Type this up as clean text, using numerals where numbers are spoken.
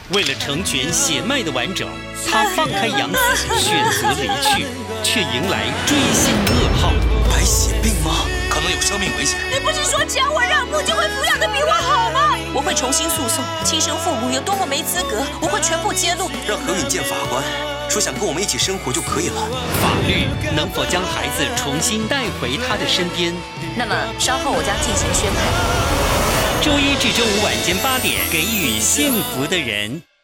为了成全血脉的完整，他放开养子，选择离去，却迎来追星噩耗。 白血病吗？可能有生命危险。 你不是说只要我让步，就会抚养的比我好吗？我会重新诉讼，亲生父母有多么没资格，我会全部揭露。 让何允见法官，说想跟我们一起生活就可以了。 法律能否将孩子重新带回他的身边？ 那么稍后我将进行宣判。 周一至周五晚间8点，给予幸福的人。